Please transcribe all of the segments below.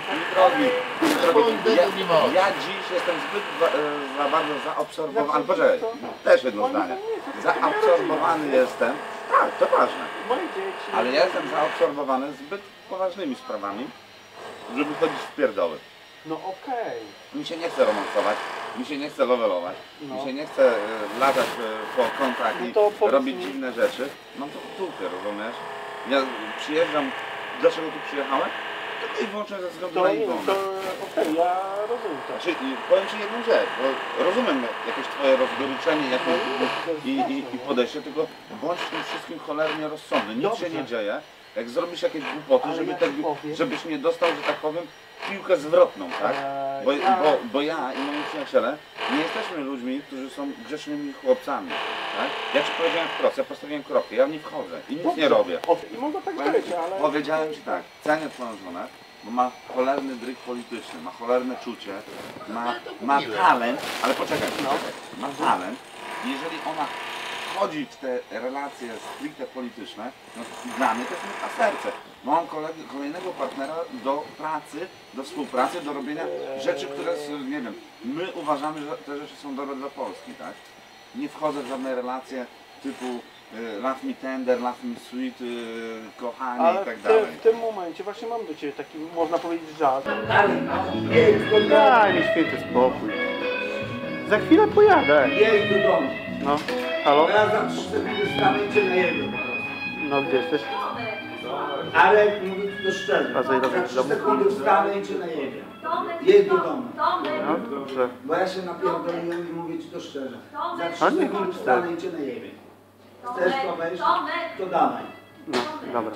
Ja dziś jestem zbyt bardzo zaabsorbowany. Poczekaj, też jedno zdanie. Zaabsorbowany jestem. Tak, to ważne. Ale ja jestem zaabsorbowany zbyt poważnymi sprawami, żeby chodzić w pierdoły. No okej. Mi się nie chce romansować, mi się nie chce lovelować, mi się nie chce latać po kątach i robić dziwne rzeczy. Mam to w dupie, rozumiesz? Ja przyjeżdżam, dlaczego tu przyjechałem? Tylko i wyłącznie ze względu na Iwonę. Okej, ja rozumiem to. Znaczy, powiem Ci jedną rzecz, bo rozumiem jakieś Twoje rozgoryczenie i podejście, tylko bądź w tym wszystkim cholernie rozsądny. Nic się nie dzieje. Jak zrobisz jakieś głupoty, żebyś nie dostał, że tak powiem, piłkę zwrotną, tak? Bo ja i moi przyjaciele nie jesteśmy ludźmi, którzy są grzecznymi chłopcami, tak? Ja Ci powiedziałem wprost, ja postawiłem kropkę, ja nie wchodzę i nic nie robię. I mogę tak być, ale... Powiedziałem Ci tak, cenię Twoją żonę, bo ma cholerny dryg polityczny, ma cholerne czucie, ma talent, ale poczekaj, ma talent i jeżeli ona wchodzi w te relacje stricte polityczne, no dla mnie to jest na serce. Mam kolejnego partnera do pracy, do współpracy, do robienia rzeczy, które, nie wiem, my uważamy, że te rzeczy są dobre dla Polski, tak? Nie wchodzę w żadne relacje typu love me tender, love me sweet, kochanie ale i tak dalej. W tym momencie właśnie mam do Ciebie taki, można powiedzieć, żart. Daj mi święty spokój. Za chwilę pojadę. Jedź do domu. No, halo? Ja za 3 sekundy stanę i Cię najedę po prostu. No, gdzie jesteś? Ale mówię Ci to szczerze. A za ile Za 3 domu? sekundy wstanę i Cię najedę. Jedź do domu. No, dobrze. Bo ja się napierdoliłem i mówię Ci to szczerze. Za A 3 nie, sekundy chcę. wstanę i Cię najedę. Chcesz to wejść? To dawaj. No, dobra.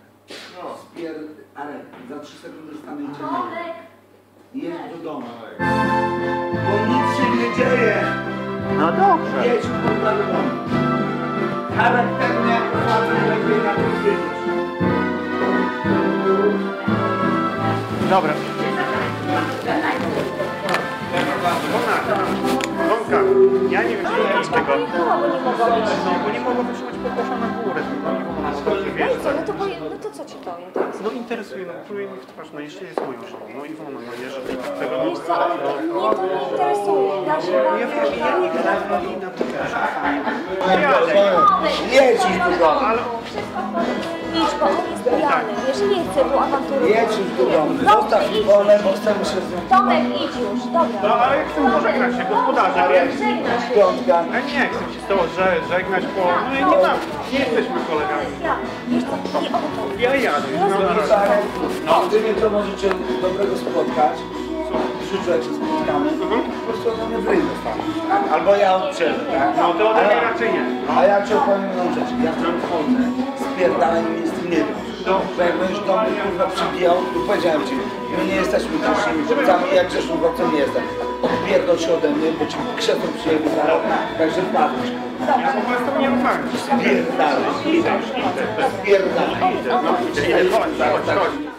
Ale za 3 sekundy wstanę i Cię najedę. Jedź do domu. Bo nic się nie dzieje. No dobrze. Jedź kurwa do domu. Charakternie jak facet lepiej na tym wiedzieć. Dobra. Gonka, ja nie wiem, co z tego. Bo nie mogło wytrzymać poproszę na górę. No to co Ci powiem teraz? No interesuje, no pluje mi w twarz, no jeszcze jest moją żoną, no Iwona, no jeżeli tego Wiesz co, mnie to nie interesuje. Ja wiem, ja nie gram na to Jedź już do domu. ale Idź, bo on jest pijany. Jeżeli nie chce, było awantury. Jedź już do domu. Zostaw Iwonę, bo chcemy się z nią. Tomek, idź już, dobra. no ale jak chcę pożegnać się, gospodarze, wiesz? Żegnaj się. Piątka. Ja nie chcę się z tobą żegnać, bo no i nie jesteśmy kolegami. Ja, wiesz co, nie o to. Ja jadę, No, ty mnie to możecie dobrego spotkać. Życzę, jak się spotkamy. Po prostu ode mnie w ryj dostaniesz, tak? Albo ja odprzedzę, tak? No to ode mnie raczej nie. A ja Ci opowiem jedną rzecz. Ja tam wchodzę, spierdalaj mi z tym nie wiem. Bo jak będziesz do mnie kurwa przybijał, to powiedziałem Ci, my nie jesteśmy grzesznymi chłopcami, jak grzesznym chłopcem nie jestem. Odpierdol się ode mnie, bo Ci krzesło przyjemnie zaraz, także wpadniesz. Ja po prostu nie rozmawiam. Spierdalaj, spierdalaj. Idę, chodź.